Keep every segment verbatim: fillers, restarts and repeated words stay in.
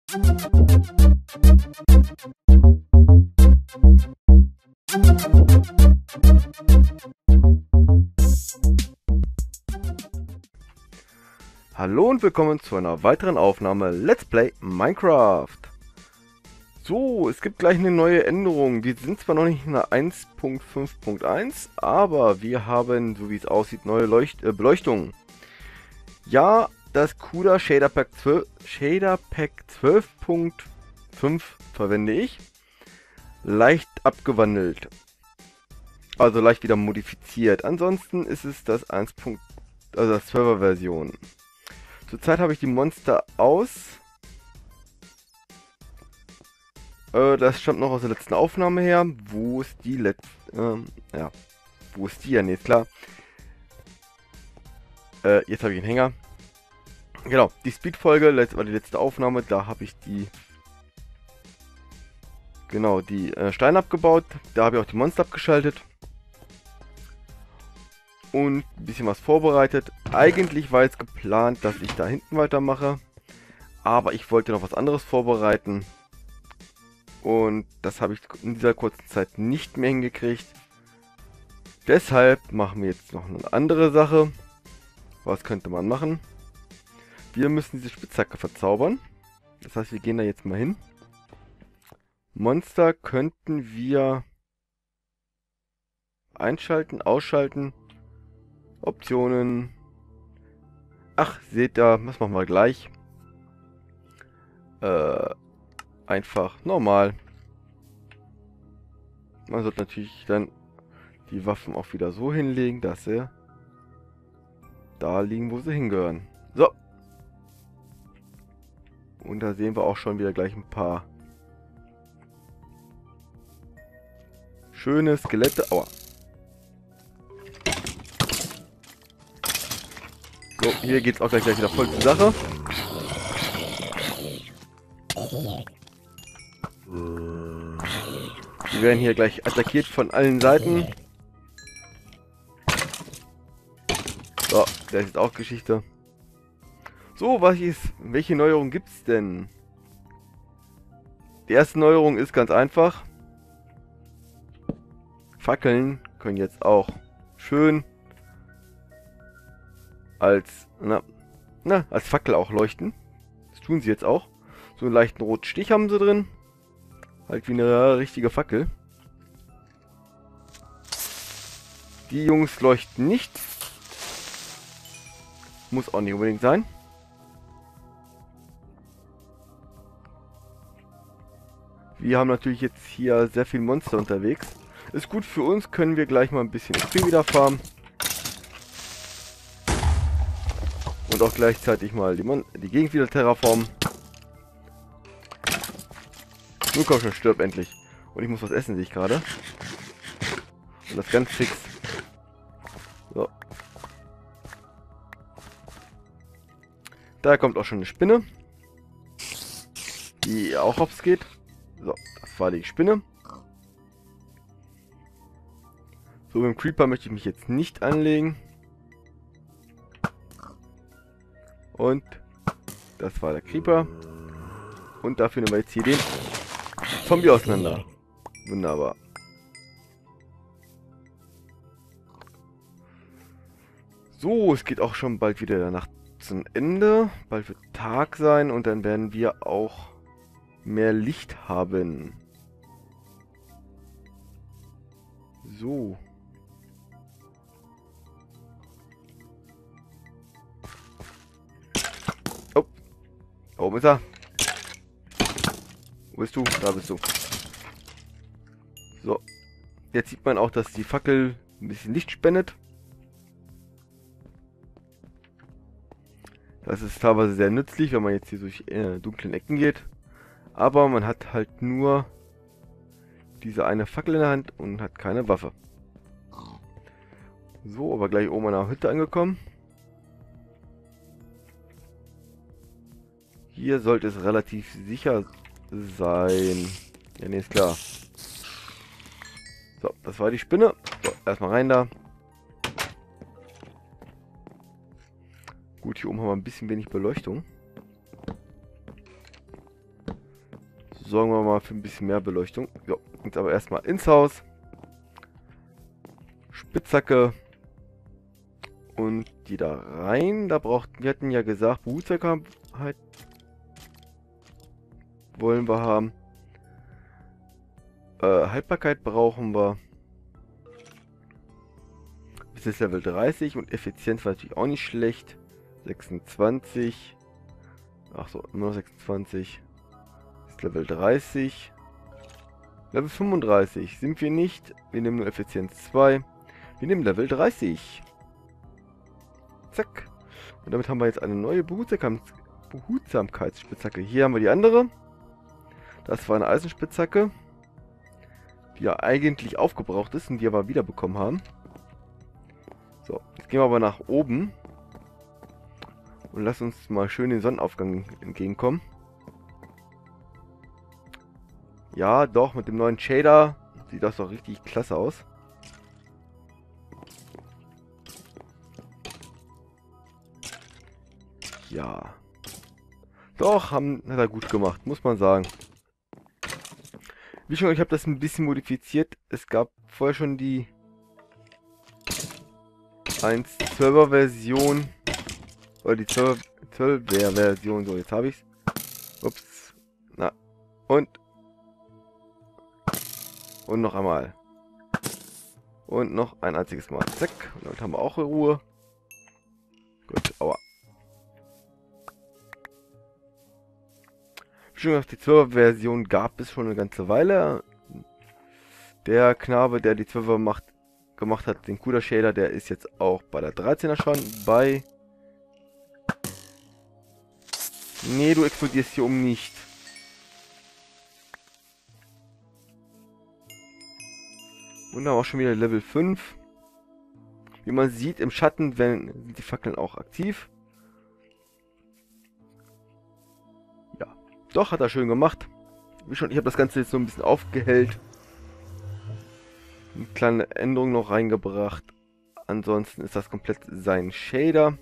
Hallo und willkommen zu einer weiteren Aufnahme Let's Play Minecraft. So, es gibt gleich eine neue Änderung. Wir sind zwar noch nicht in der eins Punkt fünf Punkt eins, aber wir haben, so wie es aussieht, neue Leucht äh, Beleuchtung. Ja, das CUDA Shader Pack zwölf, Shader Pack zwölf Punkt fünf verwende ich. Leicht abgewandelt. Also leicht wieder modifiziert. Ansonsten ist es das eins. Also das zwölfer Version. Zurzeit habe ich die Monster aus. Äh, das stammt noch aus der letzten Aufnahme her. Wo ist die letzte? Ähm, ja. Wo ist die ja? Nee, ist klar. Äh, jetzt habe ich einen Hänger. Genau, die Speed-Folge war die letzte Aufnahme. Da habe ich die... Genau, die äh, Steine abgebaut. Da habe ich auch die Monster abgeschaltet. Und ein bisschen was vorbereitet. Eigentlich war jetzt geplant, dass ich da hinten weitermache. Aber ich wollte noch was anderes vorbereiten. Und das habe ich in dieser kurzen Zeit nicht mehr hingekriegt. Deshalb machen wir jetzt noch eine andere Sache. Was könnte man machen? Wir müssen diese Spitzhacke verzaubern. Das heißt, wir gehen da jetzt mal hin. Monster könnten wir einschalten, ausschalten. Optionen. Ach, seht ihr, das machen wir gleich. Äh, einfach normal. Man sollte natürlich dann die Waffen auch wieder so hinlegen, dass sie da liegen, wo sie hingehören. So. Und da sehen wir auch schon wieder gleich ein paar schöne Skelette. Aua. So, hier geht es auch gleich, gleich wieder voll zur Sache. Wir werden hier gleich attackiert von allen Seiten. So, das ist auch Geschichte. So, was ist, welche Neuerung gibt es denn? Die erste Neuerung ist ganz einfach. Fackeln können jetzt auch schön als, na, na, als Fackel auch leuchten. Das tun sie jetzt auch. So einen leichten roten Stich haben sie drin. Halt wie eine richtige Fackel. Die Jungs leuchten nicht. Muss auch nicht unbedingt sein. Wir haben natürlich jetzt hier sehr viel Monster unterwegs. Ist gut für uns, können wir gleich mal ein bisschen X P wieder farmen. Und auch gleichzeitig mal die, Mon die Gegend wieder terraformen. Nun komm schon, stirb endlich. Und ich muss was essen, sehe ich gerade. Und das ganz fix. So. Da kommt auch schon eine Spinne. Die auch hops geht. So, das war die Spinne. So, mit dem Creeper möchte ich mich jetzt nicht anlegen. Und das war der Creeper. Und dafür nehmen wir jetzt hier den Zombie auseinander. Wunderbar. So, es geht auch schon bald wieder der Nacht zum Ende. Bald wird Tag sein und dann werden wir auch mehr Licht haben. So. Oh. Da oben ist er. Wo bist du? Da bist du. So. Jetzt sieht man auch, dass die Fackel ein bisschen Licht spendet. Das ist teilweise sehr nützlich, wenn man jetzt hier durch äh, dunklen Ecken geht. Aber man hat halt nur diese eine Fackel in der Hand und hat keine Waffe. So, aber gleich oben an der Hütte angekommen. Hier sollte es relativ sicher sein. Ja, nee, ist klar. So, das war die Spinne. So, erstmal rein da. Gut, hier oben haben wir ein bisschen wenig Beleuchtung. sorgen wir mal für ein bisschen mehr Beleuchtung. So, jetzt aber erstmal ins Haus. Spitzhacke. Und die da rein. Da braucht, wir hatten ja gesagt, Behutsamkeit wollen wir haben. Äh, Haltbarkeit brauchen wir. Bis jetzt Level dreißig und Effizienz war natürlich auch nicht schlecht. sechsundzwanzig. Ach so, immer noch sechsundzwanzig. Ist Level dreißig. Level fünfunddreißig sind wir nicht. Wir nehmen nur Effizienz zwei. Wir nehmen Level dreißig. Zack. Und damit haben wir jetzt eine neue Behutsam Behutsamkeitsspitzhacke. Hier haben wir die andere. Das war eine Eisenspitzhacke, die ja eigentlich aufgebraucht ist und die wir aber wiederbekommen haben. So, jetzt gehen wir aber nach oben. Und lass uns mal schön den Sonnenaufgang entgegenkommen. Ja, doch, mit dem neuen Shader sieht das doch richtig klasse aus. Ja. Doch, haben, hat er gut gemacht, muss man sagen. Wie schon, ich habe das ein bisschen modifiziert. Es gab vorher schon die eins Punkt zwölfer Version. Oder die zwölfer Version. So, jetzt habe ich's. Ups. Na. Und. Und noch einmal. Und noch ein einziges Mal. Zack. Und damit haben wir auch Ruhe. Gut, aua. Schon auf die zwölfer Version gab es schon eine ganze Weile. Der Knabe, der die zwölfer macht, gemacht hat, den cooler Shader, der ist jetzt auch bei der dreizehner schon bei. Nee, du explodierst hier um nicht. Und dann auch schon wieder Level fünf. Wie man sieht, im Schatten werden, sind die Fackeln auch aktiv. Ja, doch, hat er schön gemacht. Wie schon, ich habe das Ganze jetzt so ein bisschen aufgehellt. Eine kleine Änderung noch reingebracht. Ansonsten ist das komplett sein Shader.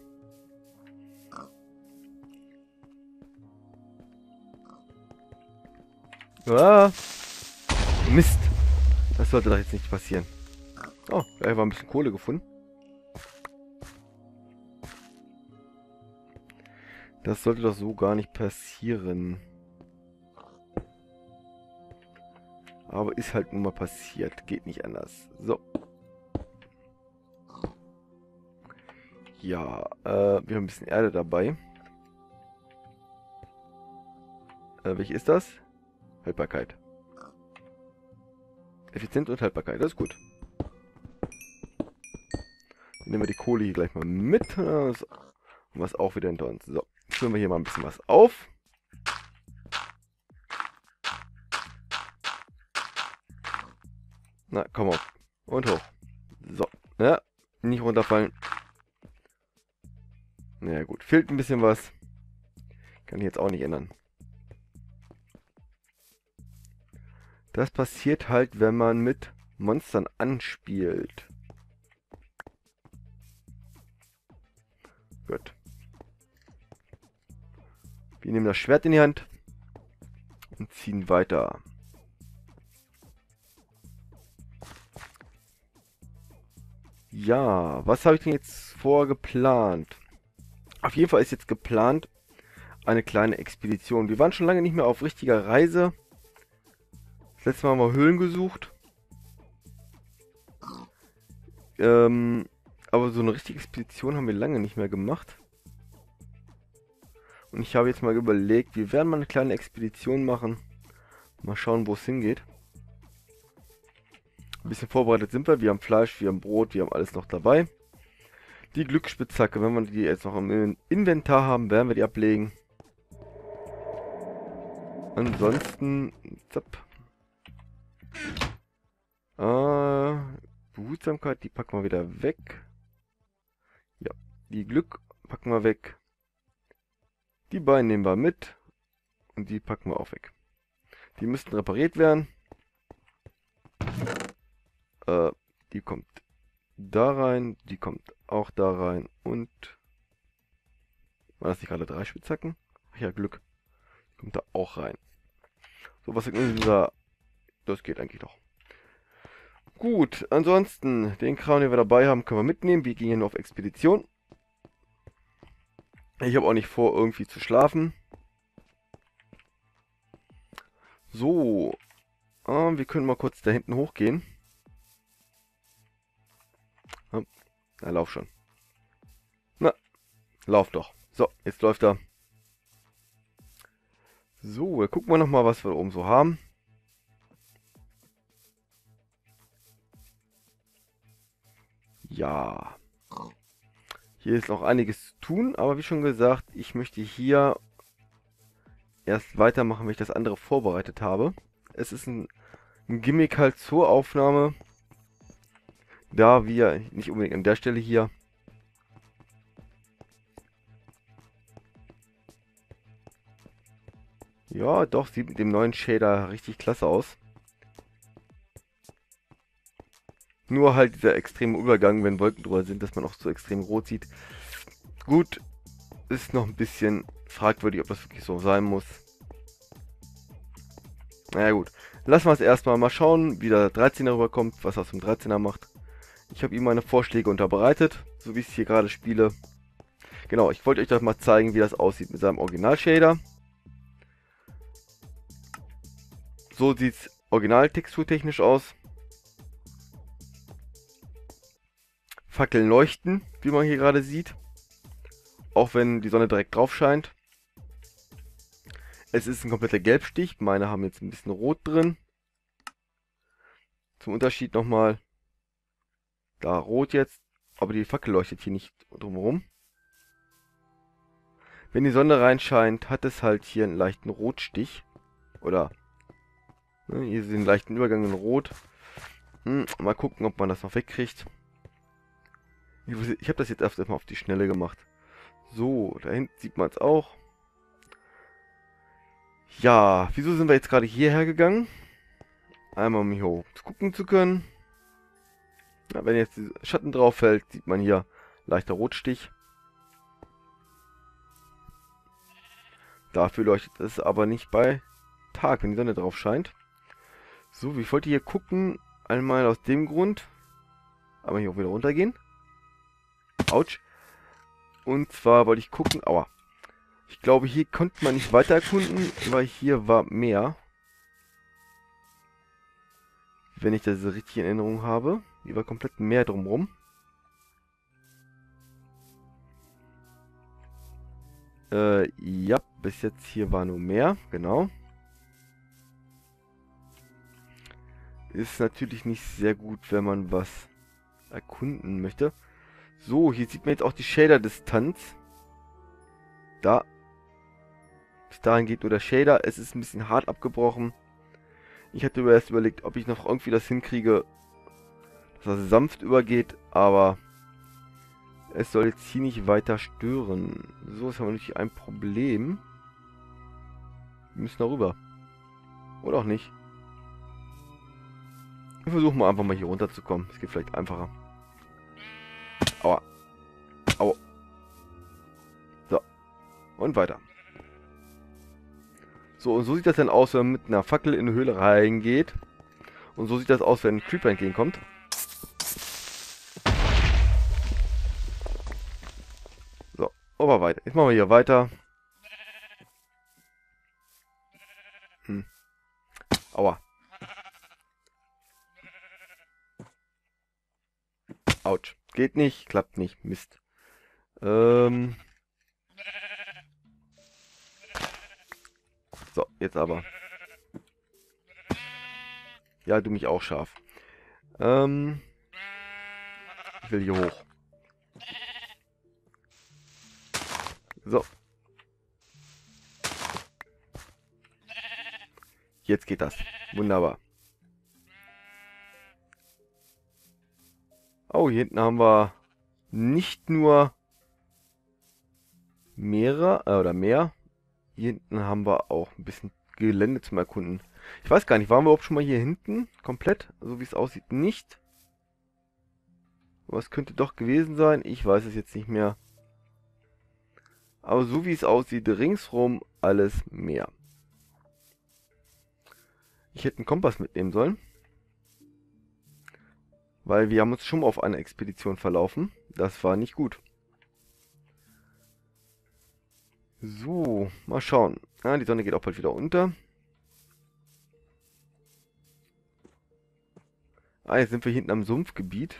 Ah, Mist. Das sollte doch jetzt nicht passieren. Oh, da war ein bisschen Kohle gefunden. Das sollte doch so gar nicht passieren. Aber ist halt nun mal passiert. Geht nicht anders. So. Ja, äh, wir haben ein bisschen Erde dabei. Äh, welche ist das? Haltbarkeit. Effizienz und Haltbarkeit, das ist gut. Dann nehmen wir die Kohle hier gleich mal mit. Und was auch wieder hinter uns. So, jetzt füllen wir hier mal ein bisschen was auf. Na, komm auf. Und hoch. So, ja, nicht runterfallen. Na ja, gut, fehlt ein bisschen was. Kann ich jetzt auch nicht ändern. Das passiert halt, wenn man mit Monstern anspielt. Gut. Wir nehmen das Schwert in die Hand und ziehen weiter. Ja, was habe ich denn jetzt vorgeplant? Auf jeden Fall ist jetzt geplant eine kleine Expedition. Wir waren schon lange nicht mehr auf richtiger Reise. Das letzte Mal haben wir Höhlen gesucht. Ähm, aber so eine richtige Expedition haben wir lange nicht mehr gemacht. Und ich habe jetzt mal überlegt, wir werden mal eine kleine Expedition machen. Mal schauen, wo es hingeht. Ein bisschen vorbereitet sind wir. Wir haben Fleisch, wir haben Brot, wir haben alles noch dabei. Die Glücksspitzhacke, wenn wir die jetzt noch im Inventar haben, werden wir die ablegen. Ansonsten... Zapp. Äh, Behutsamkeit, die packen wir wieder weg. Ja, die Glück packen wir weg. Die beiden nehmen wir mit. Und die packen wir auch weg. Die müssten repariert werden. Äh, die kommt da rein. Die kommt auch da rein. Und... War das nicht gerade drei Spitzhacken? Ach ja, Glück. Kommt da auch rein. So, was in dieser... Das geht eigentlich noch. Gut, ansonsten, den Kram, den wir dabei haben, können wir mitnehmen. Wir gehen hier nur auf Expedition. Ich habe auch nicht vor, irgendwie zu schlafen. So. Ähm, wir können mal kurz da hinten hochgehen. Hm, na, lauf schon. Na, lauf doch. So, jetzt läuft er. So, wir gucken wir nochmal, was wir da oben so haben. Ja. Hier ist noch einiges zu tun, aber wie schon gesagt, ich möchte hier erst weitermachen, wenn ich das andere vorbereitet habe. Es ist ein, ein Gimmick halt zur Aufnahme, da wir nicht unbedingt an der Stelle hier ja, doch, sieht mit dem neuen Shader richtig klasse aus. Nur halt dieser extreme Übergang, wenn Wolken drüber sind, dass man auch so extrem rot sieht. Gut, ist noch ein bisschen fragwürdig, ob das wirklich so sein muss. Naja gut, lassen wir es erstmal mal schauen, wie der dreizehner rüberkommt, was er aus dem dreizehner macht. Ich habe ihm meine Vorschläge unterbreitet, so wie ich es hier gerade spiele. Genau, ich wollte euch doch mal zeigen, wie das aussieht mit seinem Original-Shader. So sieht es original-texturtechnisch aus. Fackeln leuchten, wie man hier gerade sieht. Auch wenn die Sonne direkt drauf scheint. Es ist ein kompletter Gelbstich. Meine haben jetzt ein bisschen Rot drin. Zum Unterschied nochmal. Da Rot jetzt. Aber die Fackel leuchtet hier nicht drumherum. Wenn die Sonne reinscheint, hat es halt hier einen leichten Rotstich. Oder ne, hier ist den leichten Übergang in Rot. Hm, mal gucken, ob man das noch wegkriegt. Ich, ich habe das jetzt erst mal auf die Schnelle gemacht. So, da hinten sieht man es auch. Ja, wieso sind wir jetzt gerade hierher gegangen? Einmal um hier hoch gucken zu können. Ja, wenn jetzt der Schatten drauf fällt, sieht man hier leichter Rotstich. Dafür leuchtet es aber nicht bei Tag, wenn die Sonne drauf scheint. So, ich wollte hier gucken, einmal aus dem Grund. Aber hier auch wieder runtergehen. Autsch. Und zwar wollte ich gucken, aua. Ich glaube, hier konnte man nicht weiter erkunden, weil hier war mehr. Wenn ich das richtig in Erinnerung habe. Hier war komplett mehr drumherum. Äh, ja, bis jetzt hier war nur mehr, genau. Ist natürlich nicht sehr gut, wenn man was erkunden möchte. So, hier sieht man jetzt auch die Shader-Distanz. Da. Bis dahin geht nur der Shader. Es ist ein bisschen hart abgebrochen. Ich hatte erst überlegt, ob ich noch irgendwie das hinkriege, dass das sanft übergeht, aber es soll jetzt hier nicht weiter stören. So, jetzt haben wir natürlich ein Problem. Wir müssen da rüber. Oder auch nicht. Wir versuchen mal einfach mal hier runterzukommen. Es geht vielleicht einfacher. Aua. Aua. So. Und weiter. So, und so sieht das dann aus, wenn man mit einer Fackel in eine Höhle reingeht. Und so sieht das aus, wenn ein Creeper entgegenkommt. So, aber weiter. Jetzt machen wir hier weiter. Hm. Aua. Autsch. Geht nicht, klappt nicht. Mist. Ähm. So, jetzt aber. Ja, du mich auch scharf. Ähm. Ich will hier hoch. So. Jetzt geht das. Wunderbar. Oh, hier hinten haben wir nicht nur Meere, äh, oder Meer. Hier hinten haben wir auch ein bisschen Gelände zum Erkunden. Ich weiß gar nicht, waren wir überhaupt schon mal hier hinten? Komplett? So wie es aussieht, nicht. Aber es könnte doch gewesen sein. Ich weiß es jetzt nicht mehr. Aber so wie es aussieht, ringsrum alles Meer. Ich hätte einen Kompass mitnehmen sollen. Weil wir haben uns schon mal auf einer Expedition verlaufen. Das war nicht gut. So, mal schauen. Ah, die Sonne geht auch bald wieder unter. Ah, jetzt sind wir hinten am Sumpfgebiet.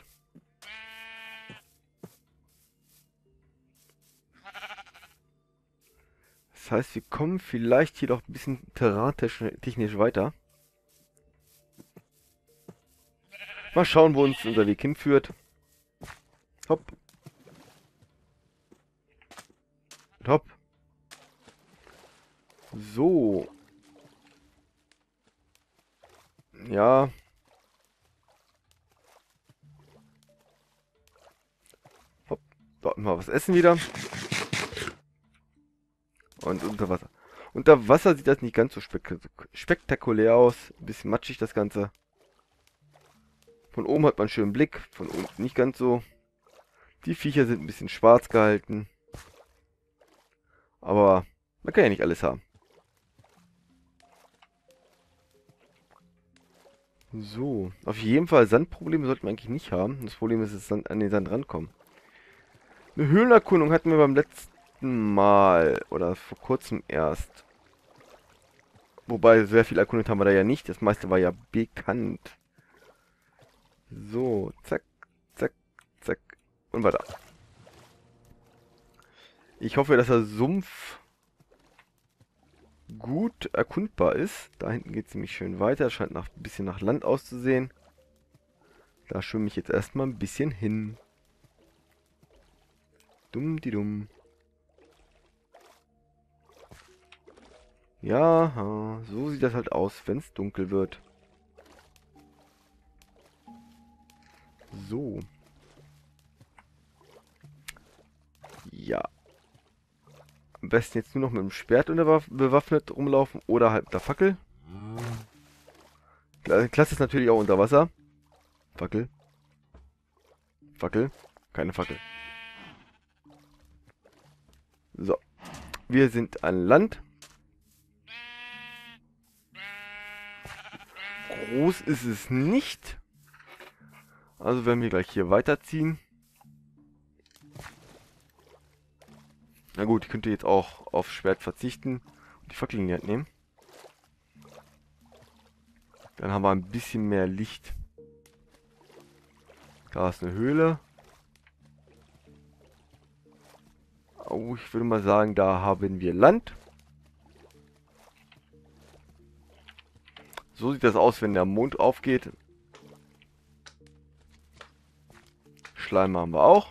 Das heißt, wir kommen vielleicht hier doch ein bisschen terrantechnisch weiter. Mal schauen, wo uns unser Weg hinführt. Hopp. Und hopp. So. Ja. Hopp. Dort mal was essen wieder. Und unter Wasser. Unter Wasser sieht das nicht ganz so spek spektakulär aus. Ein bisschen matschig das Ganze. Von oben hat man einen schönen Blick. Von unten nicht ganz so. Die Viecher sind ein bisschen schwarz gehalten. Aber man kann ja nicht alles haben. So. Auf jeden Fall Sandprobleme sollten wir eigentlich nicht haben. Das Problem ist, dass an den Sand rankommen. Eine Höhlenerkundung hatten wir beim letzten Mal. Oder vor kurzem erst. Wobei, sehr viel erkundet haben wir da ja nicht. Das meiste war ja bekannt. So, zack, zack, zack. Und weiter. Ich hoffe, dass der Sumpf gut erkundbar ist. Da hinten geht es nämlich schön weiter. Scheint nach, ein bisschen nach Land auszusehen. Da schwimme ich jetzt erstmal ein bisschen hin. Dumm, die dumm. Ja, so sieht das halt aus, wenn es dunkel wird. So. Ja. Am besten jetzt nur noch mit dem Schwert bewaffnet rumlaufen oder halt mit der Fackel. Klasse ist natürlich auch unter Wasser. Fackel. Fackel. Keine Fackel. So. Wir sind an Land. Groß ist es nicht. Also werden wir gleich hier weiterziehen. Na gut, ich könnte jetzt auch auf Schwert verzichten und die Fackel in die Hand nehmen. Dann haben wir ein bisschen mehr Licht. Da ist eine Höhle. Oh, ich würde mal sagen, da haben wir Land. So sieht das aus, wenn der Mond aufgeht. Schleim haben wir auch.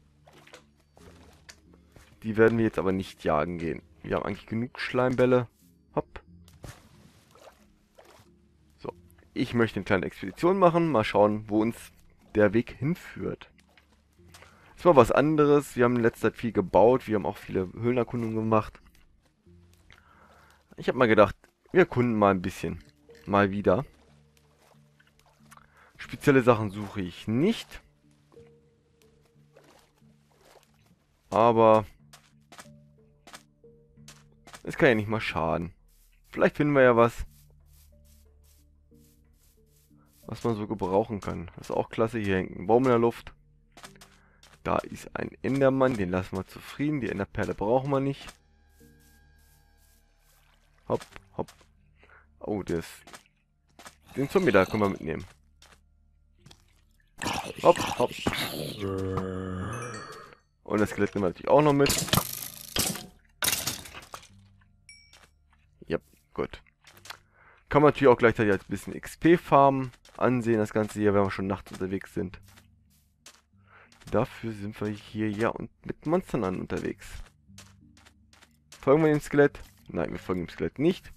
Die werden wir jetzt aber nicht jagen gehen. Wir haben eigentlich genug Schleimbälle. Hopp. So. Ich möchte eine kleine Expedition machen. Mal schauen, wo uns der Weg hinführt. Das war was anderes. Wir haben in letzter Zeit viel gebaut. Wir haben auch viele Höhlenerkundungen gemacht. Ich habe mal gedacht, wir erkunden mal ein bisschen. Mal wieder. Spezielle Sachen suche ich nicht. Aber es kann ja nicht mal schaden. Vielleicht finden wir ja was, was man so gebrauchen kann. Das ist auch klasse. Hier hängt ein Baum in der Luft. Da ist ein Endermann. Den lassen wir zufrieden. Die Enderperle brauchen wir nicht. Hopp, hopp. Oh, das. Den Zombie da können wir mitnehmen. Hopp, hopp. Und das Skelett nehmen wir natürlich auch noch mit. Ja, gut. Kann man natürlich auch gleichzeitig als bisschen X P farmen ansehen, das Ganze hier, wenn wir schon nachts unterwegs sind. Dafür sind wir hier ja und mit Monstern an unterwegs. Folgen wir dem Skelett? Nein, wir folgen dem Skelett nicht.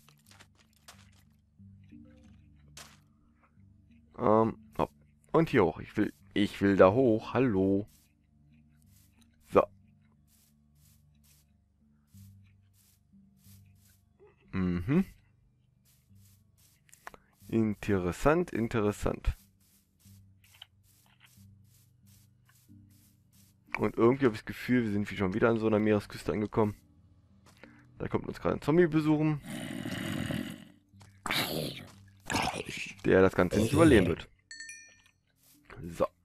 Ähm, hopp. Und hier hoch. Ich will, ich will da hoch. Hallo. So. Mhm. Interessant, interessant. Und irgendwie habe ich das Gefühl, wir sind schon wieder an so einer Meeresküste angekommen. Da kommt uns gerade ein Zombie besuchen. der das Ganze nicht überleben wird. So.